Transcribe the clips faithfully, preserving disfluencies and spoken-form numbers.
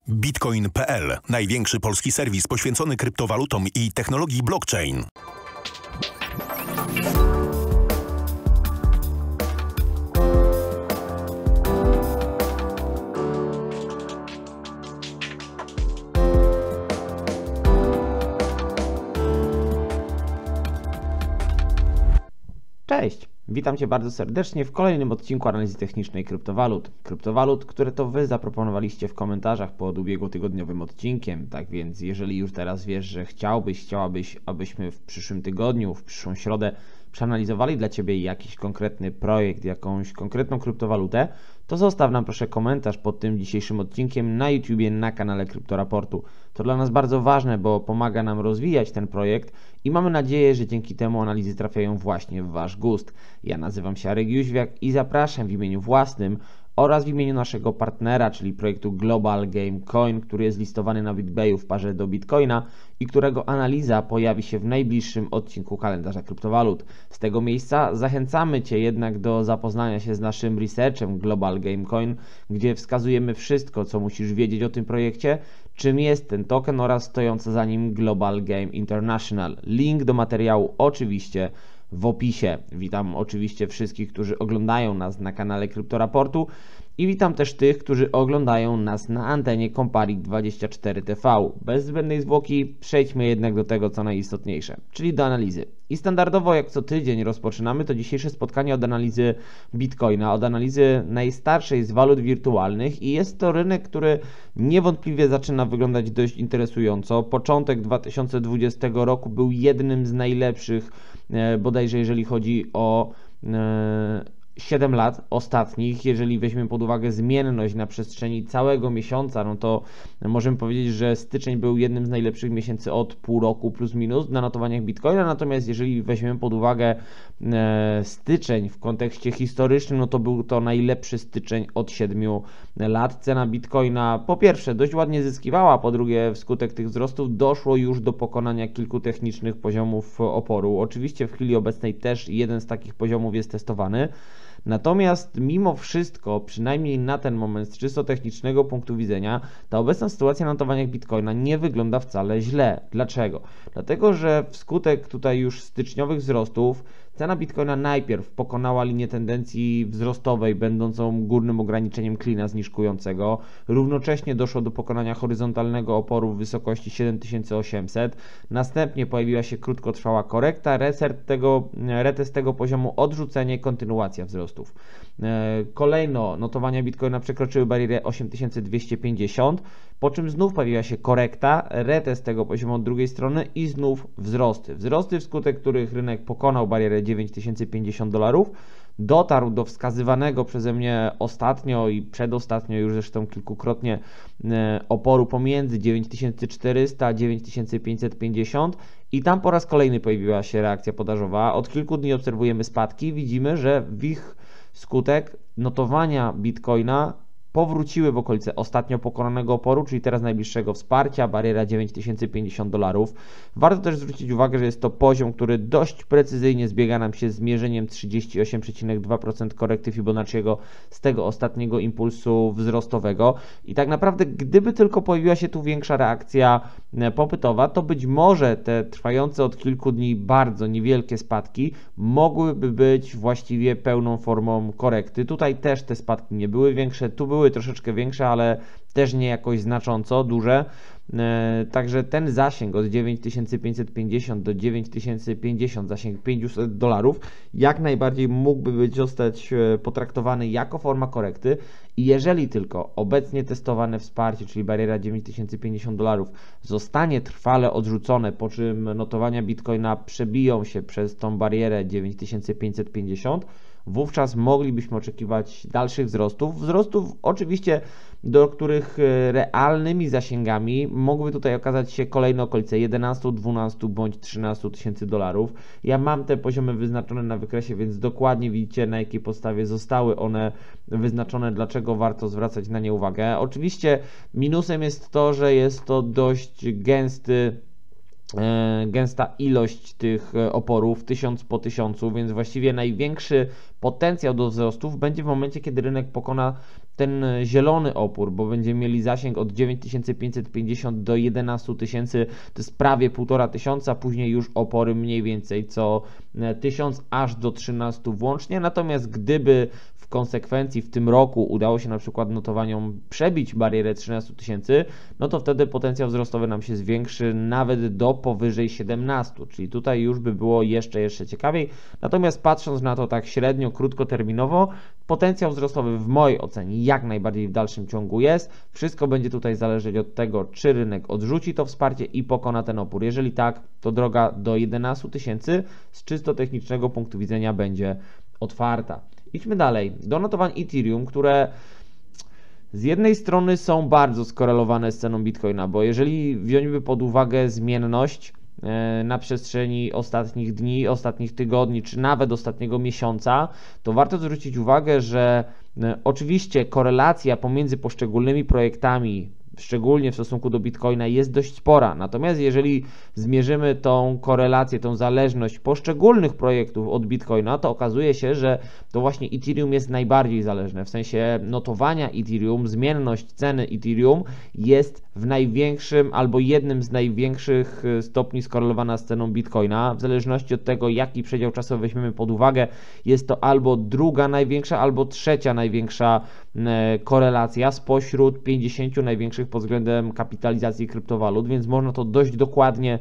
Bitcoin kropka p l. Największy polski serwis poświęcony kryptowalutom i technologii blockchain. Cześć! Witam Cię bardzo serdecznie w kolejnym odcinku analizy technicznej kryptowalut. Kryptowalut, które to Wy zaproponowaliście w komentarzach pod ubiegłotygodniowym odcinkiem. Tak więc, jeżeli już teraz wiesz, że chciałbyś, chciałabyś, abyśmy w przyszłym tygodniu, w przyszłą środę przeanalizowali dla Ciebie jakiś konkretny projekt, jakąś konkretną kryptowalutę, to zostaw nam proszę komentarz pod tym dzisiejszym odcinkiem na YouTubie, na kanale Kryptoraportu. To dla nas bardzo ważne, bo pomaga nam rozwijać ten projekt i mamy nadzieję, że dzięki temu analizy trafiają właśnie w Wasz gust. Ja nazywam się Arek Jóźwiak i zapraszam w imieniu własnym oraz w imieniu naszego partnera, czyli projektu Global Game Coin, który jest listowany na BitBayu w parze do Bitcoina i którego analiza pojawi się w najbliższym odcinku kalendarza kryptowalut. Z tego miejsca zachęcamy Cię jednak do zapoznania się z naszym researchem Global Game Coin, gdzie wskazujemy wszystko, co musisz wiedzieć o tym projekcie, czym jest ten token oraz stojące za nim Global Game International. Link do materiału oczywiście w opisie. Witam oczywiście wszystkich, którzy oglądają nas na kanale Kryptoraportu i witam też tych, którzy oglądają nas na antenie Comparik dwadzieścia cztery T V. Bez zbędnej zwłoki przejdźmy jednak do tego, co najistotniejsze, czyli do analizy. I standardowo jak co tydzień rozpoczynamy to dzisiejsze spotkanie od analizy Bitcoina, od analizy najstarszej z walut wirtualnych i jest to rynek, który niewątpliwie zaczyna wyglądać dość interesująco. Początek dwa tysiące dwudziestego roku był jednym z najlepszych, e, bodajże jeżeli chodzi o e, siedem lat ostatnich. Jeżeli weźmiemy pod uwagę zmienność na przestrzeni całego miesiąca, no to możemy powiedzieć, że styczeń był jednym z najlepszych miesięcy od pół roku plus minus na notowaniach Bitcoina, natomiast jeżeli weźmiemy pod uwagę e, styczeń w kontekście historycznym, no to był to najlepszy styczeń od siedmiu lat. Cena Bitcoina po pierwsze dość ładnie zyskiwała, po drugie wskutek tych wzrostów doszło już do pokonania kilku technicznych poziomów oporu. Oczywiście w chwili obecnej też jeden z takich poziomów jest testowany. Natomiast mimo wszystko, przynajmniej na ten moment z czysto technicznego punktu widzenia, ta obecna sytuacja na notowaniach Bitcoina nie wygląda wcale źle. Dlaczego? Dlatego, że wskutek tutaj już styczniowych wzrostów cena Bitcoina najpierw pokonała linię tendencji wzrostowej będącą górnym ograniczeniem klina zniżkującego. Równocześnie doszło do pokonania horyzontalnego oporu w wysokości siedem tysięcy osiemset. Następnie pojawiła się krótkotrwała korekta, reset tego, retest tego poziomu, odrzucenie, kontynuacja wzrostów. Kolejno notowania Bitcoina przekroczyły barierę osiem tysięcy dwieście pięćdziesiąt, po czym znów pojawiła się korekta, retest tego poziomu od drugiej strony i znów wzrosty. Wzrosty, wskutek których rynek pokonał barierę dziewięć tysięcy pięćdziesiąt dolarów, dotarł do wskazywanego przeze mnie ostatnio i przedostatnio już zresztą kilkukrotnie oporu pomiędzy dziewięć tysięcy czterysta a dziewięć tysięcy pięćset pięćdziesiąt i tam po raz kolejny pojawiła się reakcja podażowa. Od kilku dni obserwujemy spadki, widzimy, że w ich skutek notowania Bitcoina powróciły w okolice ostatnio pokonanego oporu, czyli teraz najbliższego wsparcia, bariera dziewięć tysięcy pięćdziesiąt dolarów. Warto też zwrócić uwagę, że jest to poziom, który dość precyzyjnie zbiega nam się z mierzeniem trzydzieści osiem przecinek dwa procent korekty Fibonacciego z tego ostatniego impulsu wzrostowego. I tak naprawdę, gdyby tylko pojawiła się tu większa reakcja popytowa, to być może te trwające od kilku dni bardzo niewielkie spadki mogłyby być właściwie pełną formą korekty. Tutaj też te spadki nie były większe, tu były troszeczkę większe, ale też nie jakoś znacząco duże. E, także ten zasięg od dziewięć tysięcy pięćset pięćdziesiąt do dziewięć tysięcy pięćdziesiąt, zasięg pięćset dolarów, jak najbardziej mógłby być zostać potraktowany jako forma korekty i jeżeli tylko obecnie testowane wsparcie, czyli bariera dziewięć tysięcy pięćdziesiąt dolarów zostanie trwale odrzucone, po czym notowania Bitcoina przebiją się przez tą barierę dziewięć tysięcy pięćset pięćdziesiąt, wówczas moglibyśmy oczekiwać dalszych wzrostów. Wzrostów oczywiście, do których realnymi zasięgami mogłyby tutaj okazać się kolejne okolice jedenaście, dwanaście bądź trzynaście tysięcy dolarów. Ja mam te poziomy wyznaczone na wykresie, więc dokładnie widzicie, na jakiej podstawie zostały one wyznaczone, dlaczego warto zwracać na nie uwagę. Oczywiście minusem jest to, że jest to dość gęsty gęsta ilość tych oporów, tysiąc po tysiącu, więc właściwie największy potencjał do wzrostów będzie w momencie, kiedy rynek pokona ten zielony opór, bo będziemy mieli zasięg od dziewięć tysięcy pięćset pięćdziesiąt do jedenaście tysięcy, to jest prawie półtora tysiąca, później już opory mniej więcej co tysiąc aż do trzynastu włącznie, natomiast gdyby w konsekwencji w tym roku udało się na przykład notowaniom przebić barierę trzynastu tysięcy, no to wtedy potencjał wzrostowy nam się zwiększy nawet do powyżej siedemnastu, czyli tutaj już by było jeszcze, jeszcze ciekawiej. Natomiast patrząc na to tak średnio, krótkoterminowo, potencjał wzrostowy w mojej ocenie jak najbardziej w dalszym ciągu jest. Wszystko będzie tutaj zależeć od tego, czy rynek odrzuci to wsparcie i pokona ten opór. Jeżeli tak, to droga do jedenastu tysięcy z czysto technicznego punktu widzenia będzie otwarta. Idźmy dalej, do notowań Ethereum, które z jednej strony są bardzo skorelowane z ceną Bitcoina, bo jeżeli wziąćby pod uwagę zmienność na przestrzeni ostatnich dni, ostatnich tygodni, czy nawet ostatniego miesiąca, to warto zwrócić uwagę, że oczywiście korelacja pomiędzy poszczególnymi projektami, szczególnie w stosunku do Bitcoina, jest dość spora. Natomiast jeżeli zmierzymy tą korelację, tą zależność poszczególnych projektów od Bitcoina, to okazuje się, że to właśnie Ethereum jest najbardziej zależne. W sensie notowania Ethereum, zmienność ceny Ethereum jest w największym albo jednym z największych stopni skorelowana z ceną Bitcoina. W zależności od tego, jaki przedział czasowy weźmiemy pod uwagę, jest to albo druga największa, albo trzecia największa korelacja spośród pięćdziesięciu największych pod względem kapitalizacji kryptowalut, więc można to dość dokładnie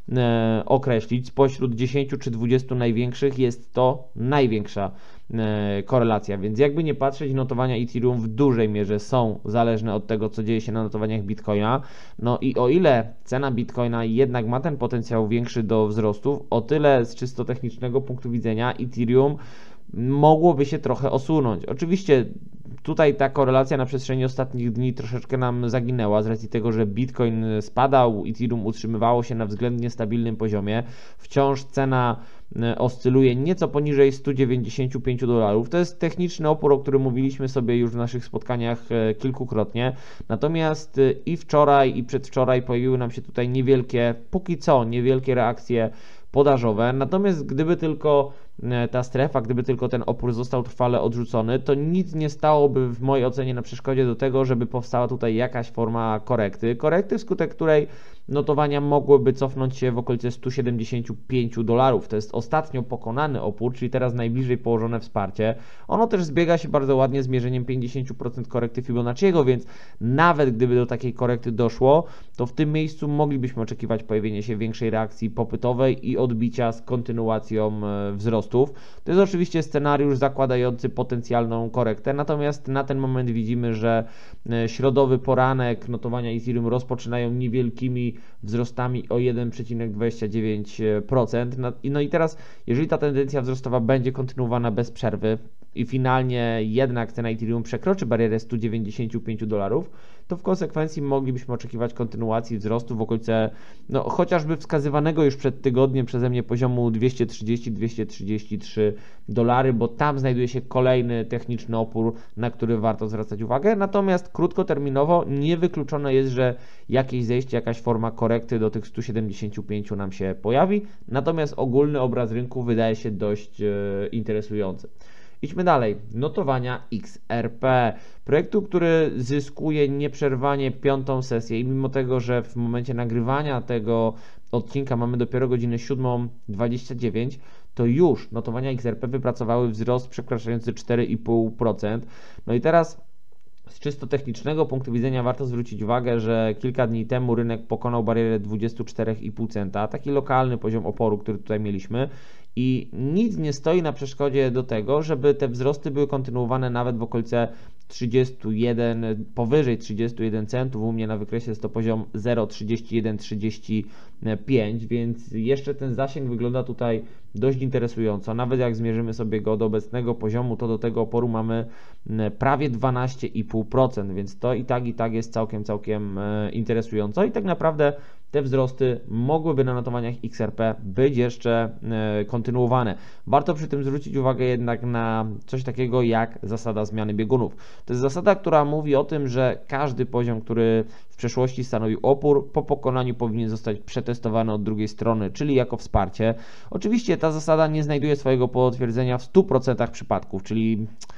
e, określić. Spośród dziesięciu czy dwudziestu największych jest to największa e, korelacja, więc jakby nie patrzeć, notowania Ethereum w dużej mierze są zależne od tego, co dzieje się na notowaniach Bitcoina. No i o ile cena Bitcoina jednak ma ten potencjał większy do wzrostów, o tyle z czysto technicznego punktu widzenia Ethereum mogłoby się trochę osunąć. Oczywiście tutaj ta korelacja na przestrzeni ostatnich dni troszeczkę nam zaginęła z racji tego, że Bitcoin spadał, Ethereum utrzymywało się na względnie stabilnym poziomie. Wciąż cena oscyluje nieco poniżej stu dziewięćdziesięciu pięciu dolarów. To jest techniczny opór, o którym mówiliśmy sobie już w naszych spotkaniach kilkukrotnie. Natomiast i wczoraj, i przedwczoraj pojawiły nam się tutaj niewielkie, póki co niewielkie reakcje podażowe. Natomiast gdyby tylko ta strefa, gdyby tylko ten opór został trwale odrzucony, to nic nie stałoby w mojej ocenie na przeszkodzie do tego, żeby powstała tutaj jakaś forma korekty. Korekty, wskutek której notowania mogłyby cofnąć się w okolice stu siedemdziesięciu pięciu dolarów. To jest ostatnio pokonany opór, czyli teraz najbliżej położone wsparcie. Ono też zbiega się bardzo ładnie z mierzeniem pięćdziesiąt procent korekty Fibonacciego, więc nawet gdyby do takiej korekty doszło, to w tym miejscu moglibyśmy oczekiwać pojawienia się większej reakcji popytowej i odbicia z kontynuacją wzrostów. To jest oczywiście scenariusz zakładający potencjalną korektę, natomiast na ten moment widzimy, że środowy poranek notowania Ethereum rozpoczynają niewielkimi wzrostami o jeden przecinek dwadzieścia dziewięć procent. No i teraz, jeżeli ta tendencja wzrostowa będzie kontynuowana bez przerwy i finalnie jednak cena Ethereum przekroczy barierę stu dziewięćdziesięciu pięciu dolarów, to w konsekwencji moglibyśmy oczekiwać kontynuacji wzrostu w okolice no, chociażby wskazywanego już przed tygodniem przeze mnie poziomu dwieście trzydzieści do dwustu trzydziestu trzech dolarów, bo tam znajduje się kolejny techniczny opór, na który warto zwracać uwagę. Natomiast krótkoterminowo niewykluczone jest, że jakieś zejście, jakaś forma korekty do tych stu siedemdziesięciu pięciu nam się pojawi. Natomiast ogólny obraz rynku wydaje się dość e, interesujący. Idźmy dalej. Notowania X R P. Projektu, który zyskuje nieprzerwanie piątą sesję i mimo tego, że w momencie nagrywania tego odcinka mamy dopiero godzinę siódmą dwadzieścia dziewięć, to już notowania X R P wypracowały wzrost przekraczający cztery i pół procent. No i teraz z czysto technicznego punktu widzenia warto zwrócić uwagę, że kilka dni temu rynek pokonał barierę dwudziestu czterech i pół centa, taki lokalny poziom oporu, który tutaj mieliśmy. I nic nie stoi na przeszkodzie do tego, żeby te wzrosty były kontynuowane nawet w okolice trzydziestu jeden, powyżej trzydziestu jeden centów. U mnie na wykresie jest to poziom zero przecinek trzydzieści jeden trzydzieści pięć, więc jeszcze ten zasięg wygląda tutaj dość interesująco. Nawet jak zmierzymy sobie go do obecnego poziomu, to do tego oporu mamy prawie dwanaście i pół procent, więc to i tak i tak jest całkiem, całkiem interesująco i tak naprawdę te wzrosty mogłyby na notowaniach X R P być jeszcze kontynuowane. Warto przy tym zwrócić uwagę jednak na coś takiego jak zasada zmiany biegunów. To jest zasada, która mówi o tym, że każdy poziom, który w przeszłości stanowił opór, po pokonaniu powinien zostać przetestowany od drugiej strony, czyli jako wsparcie. Oczywiście ta zasada nie znajduje swojego potwierdzenia w stu procentach przypadków, czyli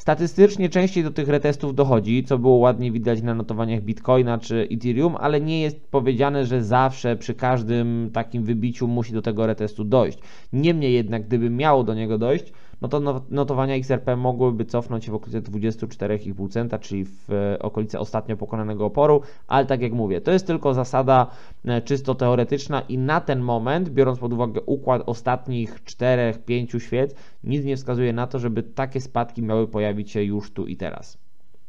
Statystycznie częściej do tych retestów dochodzi, co było ładnie widać na notowaniach Bitcoina czy Ethereum, ale nie jest powiedziane, że zawsze przy każdym takim wybiciu musi do tego retestu dojść. Niemniej jednak, gdyby miało do niego dojść, no to notowania X R P mogłyby cofnąć się w okolice dwadzieścia cztery i pół centa, czyli w okolice ostatnio pokonanego oporu, ale tak jak mówię, to jest tylko zasada czysto teoretyczna i na ten moment, biorąc pod uwagę układ ostatnich czterech pięciu świec, nic nie wskazuje na to, żeby takie spadki miały pojawić się już tu i teraz.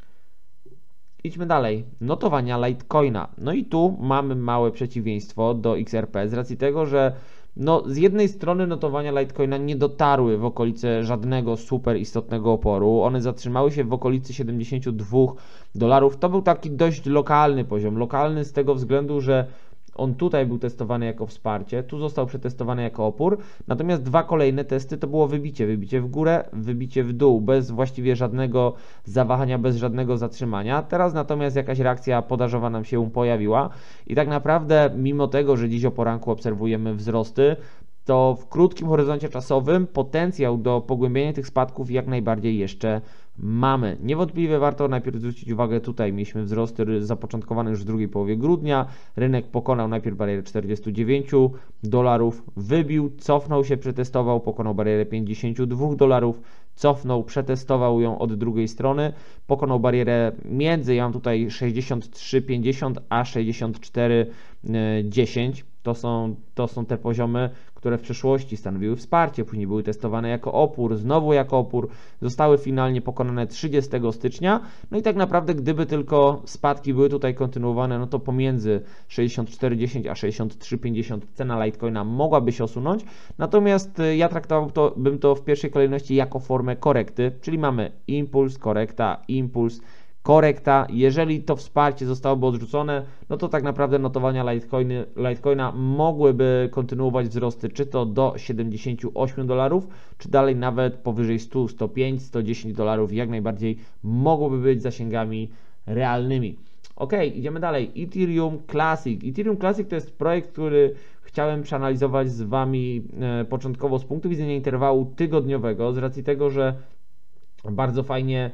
Idźmy dalej. Notowania Litecoina. No i tu mamy małe przeciwieństwo do X R P z racji tego, że no, z jednej strony notowania Litecoina nie dotarły w okolice żadnego super istotnego oporu. One zatrzymały się w okolicy siedemdziesięciu dwóch dolarów. To był taki dość lokalny poziom. Lokalny z tego względu, że on tutaj był testowany jako wsparcie, tu został przetestowany jako opór, natomiast dwa kolejne testy to było wybicie, wybicie w górę, wybicie w dół, bez właściwie żadnego zawahania, bez żadnego zatrzymania. Teraz natomiast jakaś reakcja podażowa nam się pojawiła i tak naprawdę mimo tego, że dziś o poranku obserwujemy wzrosty, to w krótkim horyzoncie czasowym potencjał do pogłębienia tych spadków jak najbardziej jeszcze mamy. Niewątpliwie warto najpierw zwrócić uwagę, tutaj mieliśmy wzrosty zapoczątkowane już w drugiej połowie grudnia, rynek pokonał najpierw barierę czterdziestu dziewięciu dolarów, wybił, cofnął się, przetestował, pokonał barierę pięćdziesięciu dwóch dolarów, cofnął, przetestował ją od drugiej strony, pokonał barierę między, ja mam tutaj sześćdziesiąt trzy pięćdziesiąt a sześćdziesiąt cztery dziesięć. To są, to są te poziomy, które w przeszłości stanowiły wsparcie, później były testowane jako opór, znowu jako opór, zostały finalnie pokonane trzydziestego stycznia. No i tak naprawdę, gdyby tylko spadki były tutaj kontynuowane, no to pomiędzy sześćdziesiąt cztery dziesięć a sześćdziesiąt trzy pięćdziesiąt cena Litecoina mogłaby się osunąć. Natomiast ja traktowałbym to, bym to w pierwszej kolejności jako formę korekty, czyli mamy impuls, korekta, impuls, korekta. Jeżeli to wsparcie zostałoby odrzucone, no to tak naprawdę notowania Litecoiny, Litecoina mogłyby kontynuować wzrosty, czy to do siedemdziesięciu ośmiu dolarów, czy dalej nawet powyżej stu, stu pięciu, stu dziesięciu dolarów, jak najbardziej mogłoby być zasięgami realnymi. Ok, idziemy dalej. Ethereum Classic. Ethereum Classic to jest projekt, który chciałem przeanalizować z Wami e, początkowo z punktu widzenia interwału tygodniowego, z racji tego, że bardzo fajnie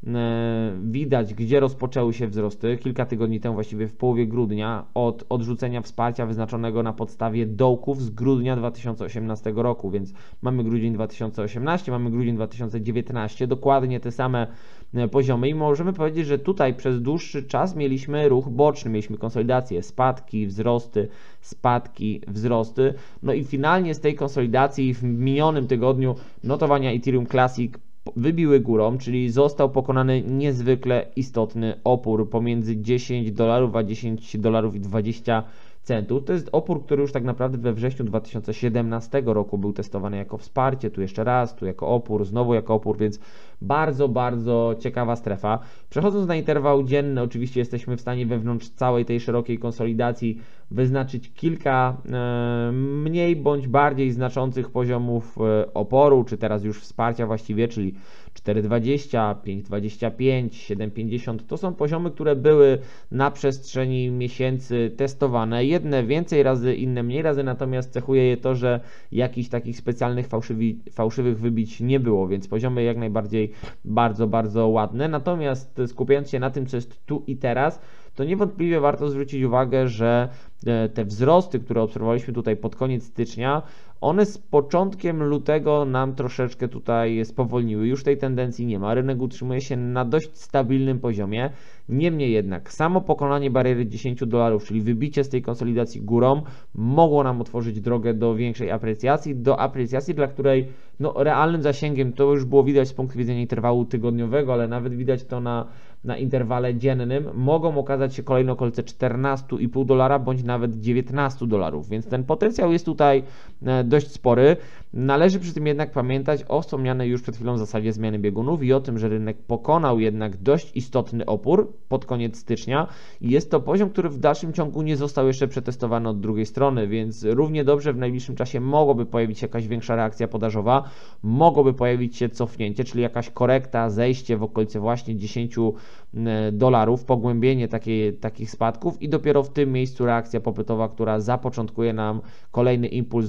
widać, gdzie rozpoczęły się wzrosty. Kilka tygodni temu, właściwie w połowie grudnia, od odrzucenia wsparcia wyznaczonego na podstawie dołków z grudnia dwa tysiące osiemnastego roku, więc mamy grudzień dwa tysiące osiemnasty, mamy grudzień dwa tysiące dziewiętnasty, dokładnie te same poziomy i możemy powiedzieć, że tutaj przez dłuższy czas mieliśmy ruch boczny, mieliśmy konsolidację, spadki, wzrosty, spadki, wzrosty, no i finalnie z tej konsolidacji w minionym tygodniu notowania Ethereum Classic wybiły górą, czyli został pokonany niezwykle istotny opór pomiędzy dziesięć dolarów a dziesięć dolarów i dwadzieścia centów. To jest opór, który już tak naprawdę we wrześniu dwa tysiące siedemnastego roku był testowany jako wsparcie, tu jeszcze raz, tu jako opór, znowu jako opór, więc bardzo, bardzo ciekawa strefa. Przechodząc na interwał dzienny, oczywiście jesteśmy w stanie wewnątrz całej tej szerokiej konsolidacji wyznaczyć kilka e, mniej bądź bardziej znaczących poziomów e, oporu, czy teraz już wsparcia właściwie, czyli cztery dwadzieścia, pięć dwadzieścia pięć, siedem pięćdziesiąt. To są poziomy, które były na przestrzeni miesięcy testowane. Jedne więcej razy, inne mniej razy, natomiast cechuje je to, że jakichś takich specjalnych fałszywi, fałszywych wybić nie było, więc poziomy jak najbardziej bardzo, bardzo ładne. Natomiast skupiając się na tym, co jest tu i teraz, to niewątpliwie warto zwrócić uwagę, że te wzrosty, które obserwowaliśmy tutaj pod koniec stycznia, one z początkiem lutego nam troszeczkę tutaj spowolniły. Już tej tendencji nie ma. Rynek utrzymuje się na dość stabilnym poziomie. Niemniej jednak samo pokonanie bariery dziesięciu dolarów, czyli wybicie z tej konsolidacji górą, mogło nam otworzyć drogę do większej aprecjacji, do aprecjacji, dla której no, realnym zasięgiem, to już było widać z punktu widzenia interwału tygodniowego, ale nawet widać to na, na interwale dziennym, mogą okazać się kolejne okolice czternastu i pół dolara, bądź nawet dziewiętnastu dolarów, więc ten potencjał jest tutaj dość spory. Należy przy tym jednak pamiętać o wspomnianej już przed chwilą zasadzie zmiany biegunów i o tym, że rynek pokonał jednak dość istotny opór pod koniec stycznia i jest to poziom, który w dalszym ciągu nie został jeszcze przetestowany od drugiej strony, więc równie dobrze w najbliższym czasie mogłoby pojawić się jakaś większa reakcja podażowa, mogłoby pojawić się cofnięcie, czyli jakaś korekta, zejście w okolice właśnie dziesięciu dolarów, pogłębienie takiej, takich spadków i dopiero w tym miejscu reakcja popytowa, która zapoczątkuje nam kolejny impuls wzrostowy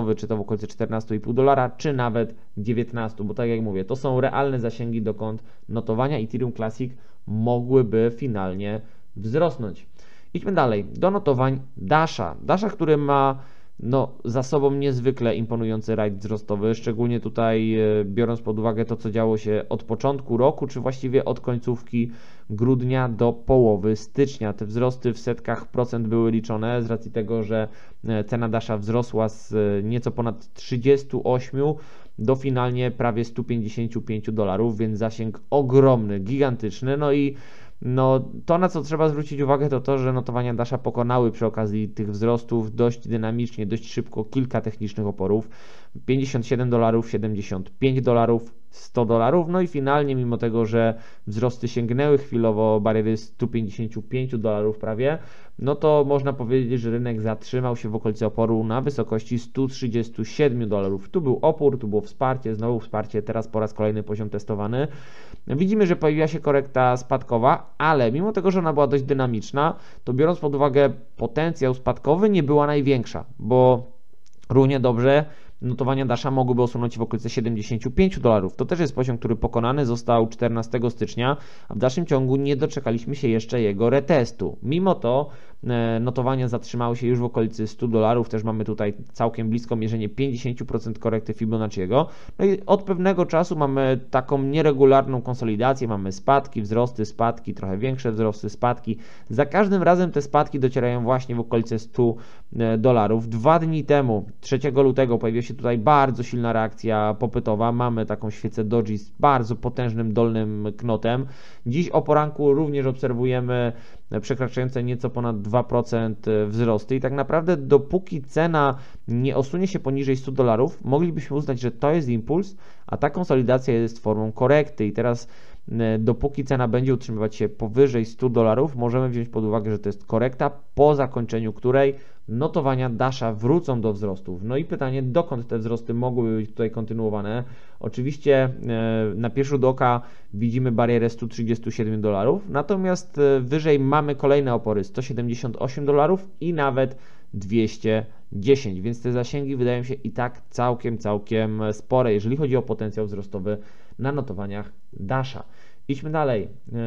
cenowy, czy to w okolicy czternaście i pół dolara, czy nawet dziewiętnaście, bo tak jak mówię, to są realne zasięgi, dokąd notowania Ethereum Classic mogłyby finalnie wzrosnąć. Idźmy dalej, do notowań Dasha. Dasha, który ma no, za sobą niezwykle imponujący rajd wzrostowy, szczególnie tutaj e, biorąc pod uwagę to, co działo się od początku roku, czy właściwie od końcówki grudnia do połowy stycznia. Te wzrosty w setkach procent były liczone z racji tego, że e, cena Dasha wzrosła z e, nieco ponad trzydziestu ośmiu do finalnie prawie stu pięćdziesięciu pięciu dolarów, więc zasięg ogromny, gigantyczny. No i No, to, na co trzeba zwrócić uwagę, to to, że notowania Dasha pokonały przy okazji tych wzrostów dość dynamicznie, dość szybko kilka technicznych oporów. pięćdziesiąt siedem dolarów, siedemdziesiąt pięć dolarów, sto dolarów. No i finalnie, mimo tego, że wzrosty sięgnęły chwilowo bariery stu pięćdziesięciu pięciu dolarów prawie, no to można powiedzieć, że rynek zatrzymał się w okolicy oporu na wysokości stu trzydziestu siedmiu dolarów. Tu był opór, tu było wsparcie, znowu wsparcie, teraz po raz kolejny poziom testowany. Widzimy, że pojawiła się korekta spadkowa, ale mimo tego, że ona była dość dynamiczna, to biorąc pod uwagę potencjał spadkowy, nie była największa, bo równie dobrze notowania Dasha mogłyby osunąć w okolicy siedemdziesięciu pięciu dolarów. To też jest poziom, który pokonany został czternastego stycznia, a w dalszym ciągu nie doczekaliśmy się jeszcze jego retestu. Mimo to e, notowania zatrzymały się już w okolicy stu dolarów, też mamy tutaj całkiem blisko mierzenie pięćdziesiąt procent korekty Fibonacciego. No i od pewnego czasu mamy taką nieregularną konsolidację, mamy spadki, wzrosty, spadki, trochę większe wzrosty, spadki. Za każdym razem te spadki docierają właśnie w okolice stu dolarów. Dwa dni temu, trzeciego lutego, pojawiła się tutaj bardzo silna reakcja popytowa. Mamy taką świecę doji z bardzo potężnym dolnym knotem. Dziś o poranku również obserwujemy przekraczające nieco ponad dwa procent wzrosty i tak naprawdę dopóki cena nie osunie się poniżej stu dolarów, moglibyśmy uznać, że to jest impuls, a ta konsolidacja jest formą korekty i teraz dopóki cena będzie utrzymywać się powyżej stu dolarów, możemy wziąć pod uwagę, że to jest korekta, po zakończeniu której notowania Dasha wrócą do wzrostów. No i pytanie, dokąd te wzrosty mogłyby być tutaj kontynuowane? Oczywiście na pierwszy rzut oka widzimy barierę stu trzydziestu siedmiu dolarów, natomiast wyżej mamy kolejne opory sto siedemdziesiąt osiem dolarów i nawet dwieście dziesięć, więc te zasięgi wydają się i tak całkiem, całkiem spore, jeżeli chodzi o potencjał wzrostowy na notowaniach Dasha. Idźmy dalej.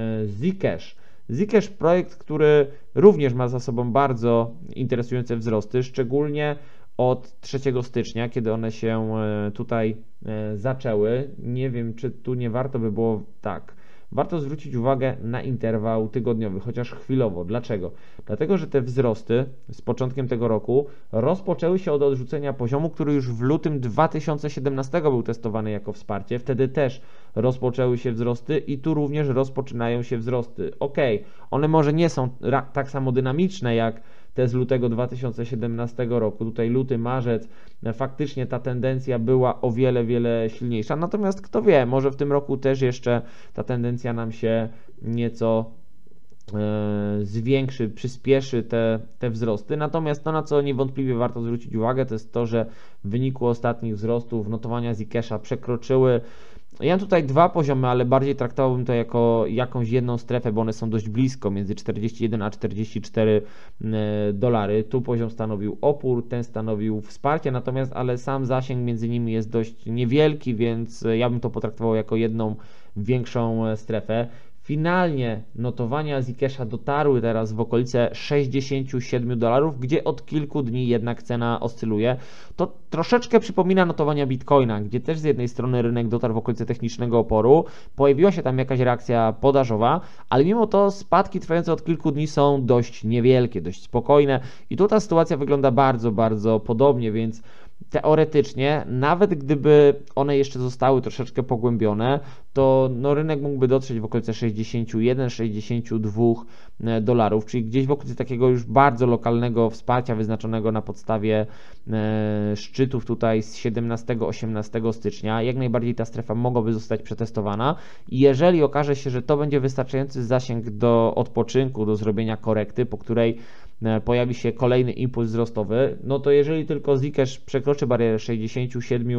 Zcash. Zcash, projekt, który również ma za sobą bardzo interesujące wzrosty, szczególnie od trzeciego stycznia, kiedy one się tutaj zaczęły. Nie wiem, czy tu nie warto by było tak. Warto zwrócić uwagę na interwał tygodniowy, chociaż chwilowo. Dlaczego? Dlatego, że te wzrosty z początkiem tego roku rozpoczęły się od odrzucenia poziomu, który już w lutym dwa tysiące siedemnastego był testowany jako wsparcie. Wtedy też rozpoczęły się wzrosty i tu również rozpoczynają się wzrosty. Ok, one może nie są tak samo dynamiczne jak te z lutego dwa tysiące siedemnastego roku. Tutaj luty, marzec, faktycznie ta tendencja była o wiele, wiele silniejsza. Natomiast kto wie, może w tym roku też jeszcze ta tendencja nam się nieco e, zwiększy, przyspieszy te, te wzrosty. Natomiast to, na co niewątpliwie warto zwrócić uwagę, to jest to, że w wyniku ostatnich wzrostów notowania Zcasha przekroczyły. Ja mam tutaj dwa poziomy, ale bardziej traktowałbym to jako jakąś jedną strefę, bo one są dość blisko, między czterdzieści jeden a czterdzieści cztery dolary. Tu poziom stanowił opór, ten stanowił wsparcie, natomiast ale sam zasięg między nimi jest dość niewielki, więc ja bym to potraktował jako jedną większą strefę. Finalnie notowania Zcasha dotarły teraz w okolice sześćdziesięciu siedmiu dolarów, gdzie od kilku dni jednak cena oscyluje. To troszeczkę przypomina notowania Bitcoina, gdzie też z jednej strony rynek dotarł w okolice technicznego oporu, pojawiła się tam jakaś reakcja podażowa, ale mimo to spadki trwające od kilku dni są dość niewielkie, dość spokojne i tu ta sytuacja wygląda bardzo, bardzo podobnie, więc teoretycznie, nawet gdyby one jeszcze zostały troszeczkę pogłębione, to no, rynek mógłby dotrzeć w okolice sześćdziesięciu jeden do sześćdziesięciu dwóch dolarów, czyli gdzieś w okolicy takiego już bardzo lokalnego wsparcia wyznaczonego na podstawie e, szczytów tutaj z siedemnastego osiemnastego stycznia. Jak najbardziej ta strefa mogłaby zostać przetestowana i jeżeli okaże się, że to będzie wystarczający zasięg do odpoczynku, do zrobienia korekty, po której pojawi się kolejny impuls wzrostowy, no to jeżeli tylko Zcash przekroczy barierę sześćdziesięciu siedmiu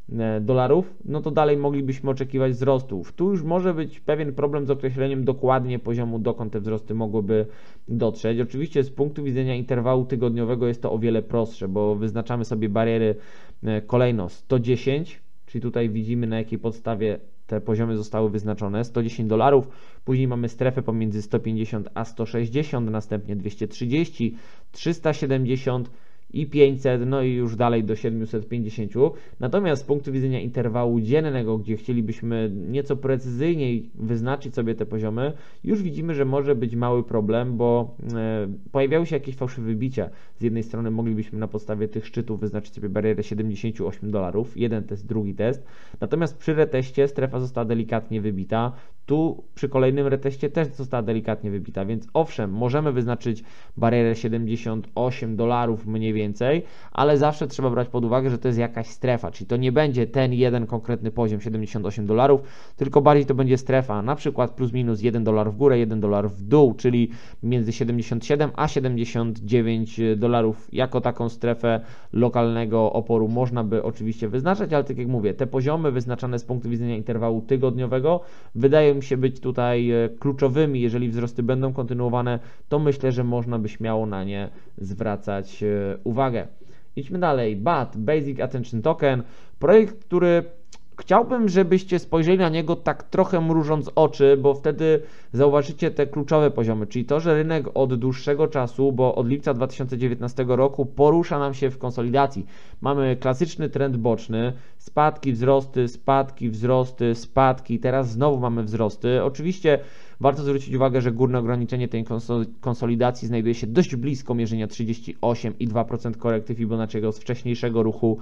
dolarów, no to dalej moglibyśmy oczekiwać wzrostów. Tu już może być pewien problem z określeniem dokładnie poziomu, dokąd te wzrosty mogłyby dotrzeć. Oczywiście z punktu widzenia interwału tygodniowego jest to o wiele prostsze, bo wyznaczamy sobie bariery kolejno sto dziesięć, czyli tutaj widzimy, na jakiej podstawie te poziomy zostały wyznaczone, sto dziesięć dolarów, później mamy strefę pomiędzy sto pięćdziesiąt a sto sześćdziesiąt, następnie dwieście trzydzieści, trzysta siedemdziesiąt i pięćset, no i już dalej do siedemset pięćdziesiąt. Natomiast z punktu widzenia interwału dziennego, gdzie chcielibyśmy nieco precyzyjniej wyznaczyć sobie te poziomy, już widzimy, że może być mały problem, bo e, pojawiały się jakieś fałszywe wybicia. Z jednej strony moglibyśmy na podstawie tych szczytów wyznaczyć sobie barierę siedemdziesiąt osiem dolarów, jeden test, drugi test, natomiast przy reteście strefa została delikatnie wybita. Tu przy kolejnym reteście też została delikatnie wybita, więc owszem, możemy wyznaczyć barierę siedemdziesiąt osiem dolarów mniej więcej, ale zawsze trzeba brać pod uwagę, że to jest jakaś strefa, czyli to nie będzie ten jeden konkretny poziom siedemdziesiąt osiem dolarów, tylko bardziej to będzie strefa, na przykład plus minus jeden dolar w górę, jeden dolar w dół, czyli między siedemdziesiąt siedem a siedemdziesiąt dziewięć dolarów. Jako taką strefę lokalnego oporu można by oczywiście wyznaczać, ale tak jak mówię, te poziomy wyznaczane z punktu widzenia interwału tygodniowego wydaje mi się być tutaj kluczowymi. Jeżeli wzrosty będą kontynuowane, to myślę, że można by śmiało na nie zwracać uwagę. Idźmy dalej. B A T, Basic Attention Token, projekt, który chciałbym, żebyście spojrzeli na niego tak trochę mrużąc oczy, bo wtedy zauważycie te kluczowe poziomy, czyli to, że rynek od dłuższego czasu, bo od lipca dwa tysiące dziewiętnastego roku porusza nam się w konsolidacji. Mamy klasyczny trend boczny, spadki, wzrosty, spadki, wzrosty, spadki, teraz znowu mamy wzrosty. Oczywiście warto zwrócić uwagę, że górne ograniczenie tej konsolidacji znajduje się dość blisko mierzenia trzydzieści osiem i dwa procent korekty Fibonacciego z wcześniejszego ruchu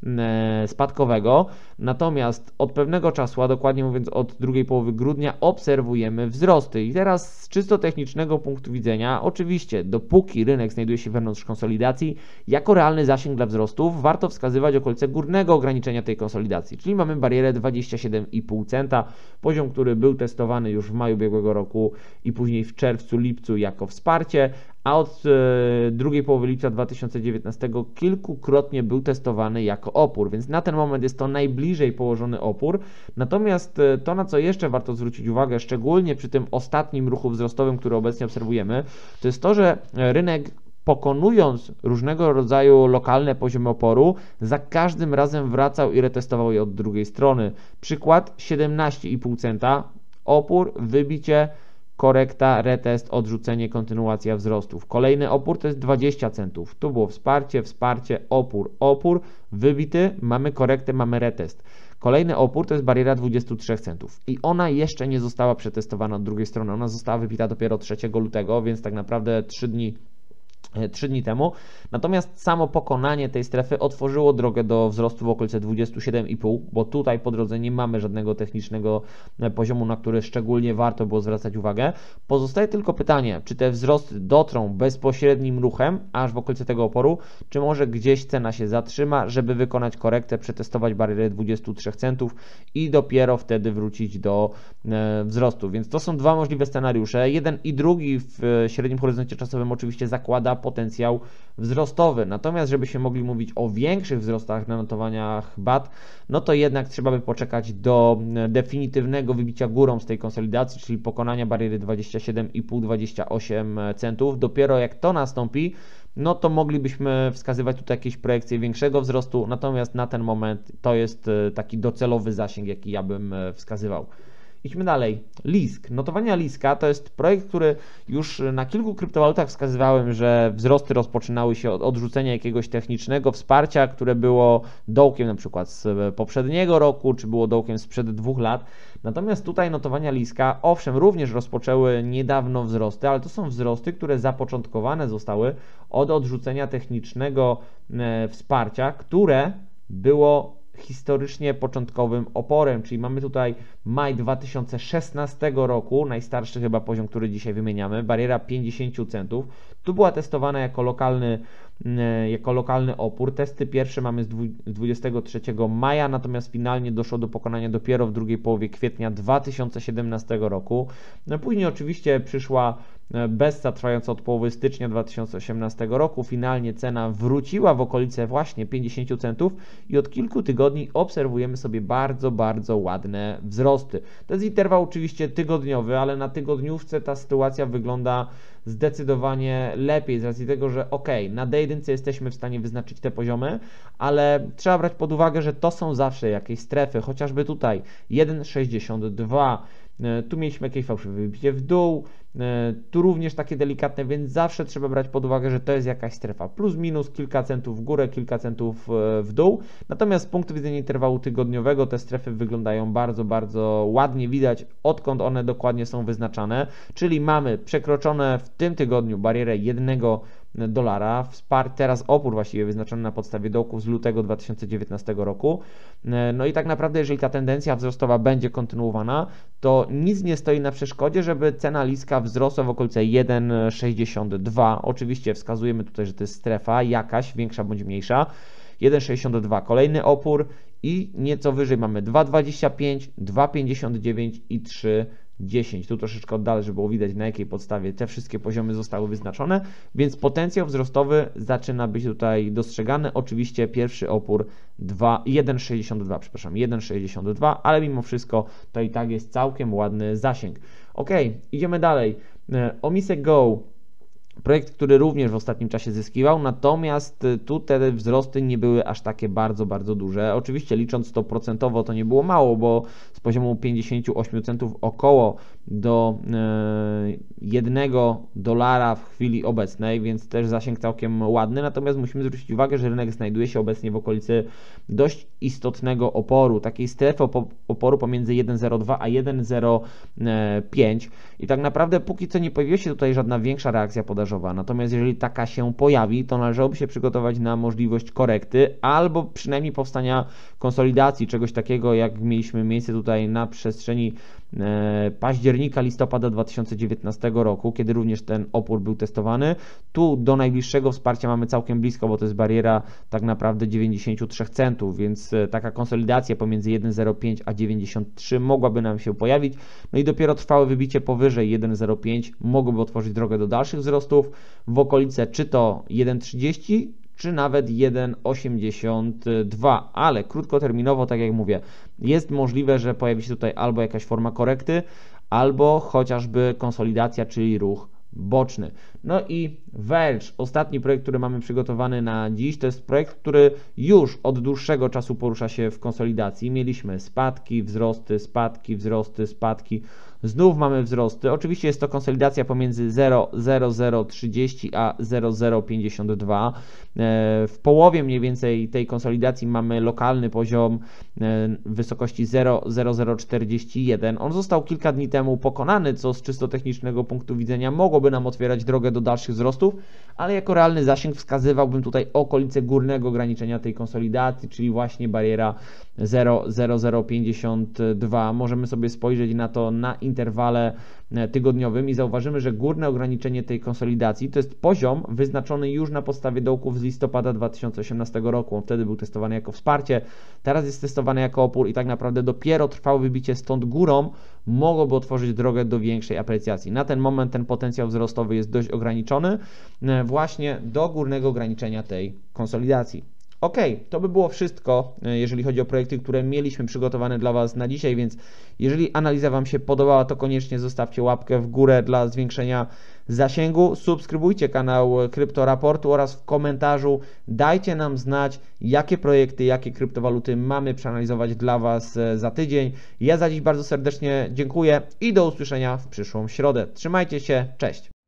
spadkowego. Natomiast od pewnego czasu, a dokładnie mówiąc od drugiej połowy grudnia, obserwujemy wzrosty. I teraz z czysto technicznego punktu widzenia, oczywiście dopóki rynek znajduje się wewnątrz konsolidacji, jako realny zasięg dla wzrostów warto wskazywać okolice górnego ograniczenia tej konsolidacji, czyli mamy barierę dwadzieścia siedem i pół centa, poziom, który był testowany już w maju ubiegłego roku i później w czerwcu, lipcu jako wsparcie, a od e, drugiej połowy lipca dwa tysiące dziewiętnastego kilkukrotnie był testowany jako opór, więc na ten moment jest to najbliżej położony opór. Natomiast e, to, na co jeszcze warto zwrócić uwagę, szczególnie przy tym ostatnim ruchu wzrostowym, który obecnie obserwujemy, to jest to, że rynek, pokonując różnego rodzaju lokalne poziomy oporu, za każdym razem wracał i retestował je od drugiej strony. Przykład siedemnaście i pół centa, opór, wybicie, korekta, retest, odrzucenie, kontynuacja wzrostów. Kolejny opór to jest dwadzieścia centów. Tu było wsparcie, wsparcie, opór, opór, wybity, mamy korektę, mamy retest. Kolejny opór to jest bariera dwadzieścia trzy centów i ona jeszcze nie została przetestowana od drugiej strony. Ona została wybita dopiero trzeciego lutego, więc tak naprawdę trzy dni trzy dni temu. Natomiast samo pokonanie tej strefy otworzyło drogę do wzrostu w okolice dwadzieścia siedem i pół, bo tutaj po drodze nie mamy żadnego technicznego poziomu, na który szczególnie warto było zwracać uwagę. Pozostaje tylko pytanie, czy te wzrosty dotrą bezpośrednim ruchem aż w okolice tego oporu, czy może gdzieś cena się zatrzyma, żeby wykonać korektę, przetestować barierę dwadzieścia trzy centów i dopiero wtedy wrócić do e, wzrostu. Więc to są dwa możliwe scenariusze. Jeden i drugi w średnim horyzoncie czasowym oczywiście zakłada potencjał wzrostowy. Natomiast żebyśmy mogli mówić o większych wzrostach na notowaniach B A T, no to jednak trzeba by poczekać do definitywnego wybicia górą z tej konsolidacji, czyli pokonania bariery dwadzieścia siedem i pół do dwudziestu ośmiu centów. Dopiero jak to nastąpi, no to moglibyśmy wskazywać tutaj jakieś projekcje większego wzrostu, natomiast na ten moment to jest taki docelowy zasięg, jaki ja bym wskazywał. Idźmy dalej. Lisk. Notowania Liska to jest projekt, który już na kilku kryptowalutach wskazywałem, że wzrosty rozpoczynały się od odrzucenia jakiegoś technicznego wsparcia, które było dołkiem na przykład z poprzedniego roku, czy było dołkiem sprzed dwóch lat. Natomiast tutaj notowania Liska, owszem, również rozpoczęły niedawno wzrosty, ale to są wzrosty, które zapoczątkowane zostały od odrzucenia technicznego e, wsparcia, które było historycznie początkowym oporem, czyli mamy tutaj maj dwa tysiące szesnastego roku, najstarszy chyba poziom, który dzisiaj wymieniamy, bariera pięćdziesiąt centów. Tu była testowana jako lokalny, jako lokalny opór. Testy pierwsze mamy z dwudziestego trzeciego maja, natomiast finalnie doszło do pokonania dopiero w drugiej połowie kwietnia dwa tysiące siedemnastego roku. No później oczywiście przyszła Bessa trwająca od połowy stycznia dwa tysiące osiemnastego roku. Finalnie cena wróciła w okolice właśnie pięćdziesięciu centów i od kilku tygodni obserwujemy sobie bardzo, bardzo ładne wzrosty. To jest interwał oczywiście tygodniowy, ale na tygodniówce ta sytuacja wygląda zdecydowanie lepiej z racji tego, że ok, na day jedynce jesteśmy w stanie wyznaczyć te poziomy, ale trzeba brać pod uwagę, że to są zawsze jakieś strefy, chociażby tutaj jeden sześćdziesiąt dwa, tu mieliśmy jakieś fałszywe wybicie w dół, tu również takie delikatne, więc zawsze trzeba brać pod uwagę, że to jest jakaś strefa, plus minus kilka centów w górę, kilka centów w dół, natomiast z punktu widzenia interwału tygodniowego te strefy wyglądają bardzo, bardzo ładnie, widać odkąd one dokładnie są wyznaczane, czyli mamy przekroczone w tym tygodniu barierę jednego dolara, wsparcie, teraz opór właściwie wyznaczony na podstawie dołków z lutego dwa tysiące dziewiętnastego roku. No i tak naprawdę, jeżeli ta tendencja wzrostowa będzie kontynuowana, to nic nie stoi na przeszkodzie, żeby cena liska wzrosła w okolice jeden sześćdziesiąt dwa. Oczywiście wskazujemy tutaj, że to jest strefa jakaś, większa bądź mniejsza. jeden sześćdziesiąt dwa, kolejny opór i nieco wyżej mamy dwa dwadzieścia pięć, dwa pięćdziesiąt dziewięć i trzy dziesięć. Tu troszeczkę oddalej, żeby było widać, na jakiej podstawie te wszystkie poziomy zostały wyznaczone, więc potencjał wzrostowy zaczyna być tutaj dostrzegany. Oczywiście pierwszy opór jeden sześćdziesiąt dwa, przepraszam, jeden sześćdziesiąt dwa, ale mimo wszystko to i tak jest całkiem ładny zasięg. Ok, idziemy dalej. Omise Go. Projekt, który również w ostatnim czasie zyskiwał, natomiast tu te wzrosty nie były aż takie bardzo, bardzo duże. Oczywiście licząc to procentowo to nie było mało, bo z poziomu pięćdziesięciu ośmiu centów około do jednego dolara w chwili obecnej, więc też zasięg całkiem ładny, natomiast musimy zwrócić uwagę, że rynek znajduje się obecnie w okolicy dość istotnego oporu, takiej strefy oporu pomiędzy jeden zero dwa a jeden zero pięć i tak naprawdę póki co nie pojawiła się tutaj żadna większa reakcja podażowa, natomiast jeżeli taka się pojawi, to należałoby się przygotować na możliwość korekty albo przynajmniej powstania konsolidacji, czegoś takiego jak mieliśmy miejsce tutaj na przestrzeni października, listopada dwa tysiące dziewiętnastego roku, kiedy również ten opór był testowany. Tu do najbliższego wsparcia mamy całkiem blisko, bo to jest bariera tak naprawdę dziewięćdziesiąt trzy centów, więc taka konsolidacja pomiędzy jeden zero pięć a dziewięćdziesiąt trzy mogłaby nam się pojawić. No i dopiero trwałe wybicie powyżej jeden zero pięć mogłoby otworzyć drogę do dalszych wzrostów w okolice czy to jeden trzydzieści, czy nawet jeden osiemdziesiąt dwa, ale krótkoterminowo, tak jak mówię, jest możliwe, że pojawi się tutaj albo jakaś forma korekty, albo chociażby konsolidacja, czyli ruch boczny. No i Verge, ostatni projekt, który mamy przygotowany na dziś, to jest projekt, który już od dłuższego czasu porusza się w konsolidacji. Mieliśmy spadki, wzrosty, spadki, wzrosty, spadki. Znów mamy wzrosty. Oczywiście jest to konsolidacja pomiędzy zero przecinek zero zero trzydzieści a zero przecinek zero pięćdziesiąt dwa. W połowie mniej więcej tej konsolidacji mamy lokalny poziom wysokości zero przecinek zero zero czterdzieści jeden. On został kilka dni temu pokonany, co z czysto technicznego punktu widzenia mogłoby nam otwierać drogę do dalszych wzrostów, ale jako realny zasięg wskazywałbym tutaj okolice górnego ograniczenia tej konsolidacji, czyli właśnie bariera zero przecinek zero zero pięćdziesiąt dwa. Możemy sobie spojrzeć na to na interwale tygodniowym i zauważymy, że górne ograniczenie tej konsolidacji to jest poziom wyznaczony już na podstawie dołków z listopada dwa tysiące osiemnastego roku. On wtedy był testowany jako wsparcie, teraz jest testowany jako opór i tak naprawdę dopiero trwałe wybicie stąd górą mogłoby otworzyć drogę do większej aprecjacji. Na ten moment ten potencjał wzrostowy jest dość ograniczony właśnie do górnego ograniczenia tej konsolidacji. Ok, to by było wszystko, jeżeli chodzi o projekty, które mieliśmy przygotowane dla Was na dzisiaj, więc jeżeli analiza Wam się podobała, to koniecznie zostawcie łapkę w górę dla zwiększenia zasięgu, subskrybujcie kanał Kryptoraportu oraz w komentarzu dajcie nam znać, jakie projekty, jakie kryptowaluty mamy przeanalizować dla Was za tydzień. Ja za dziś bardzo serdecznie dziękuję i do usłyszenia w przyszłą środę. Trzymajcie się, cześć!